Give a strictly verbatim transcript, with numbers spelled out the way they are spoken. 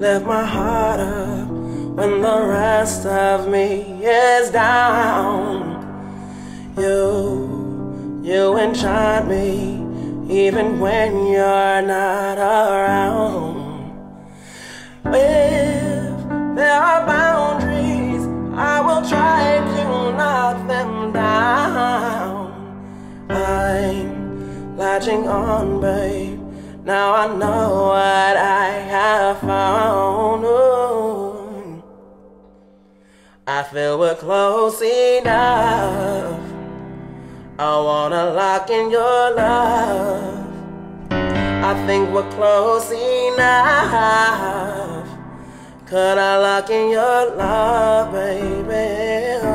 lift my heart up when the rest of me is down. You, you enchant me even when you're not around. If there are boundaries, I will try to knock them down. I'm latching on, babe. Now I know what I have found. Ooh. I feel we're close enough. I wanna lock in your love. I think we're close enough. Could I lock in your love, baby?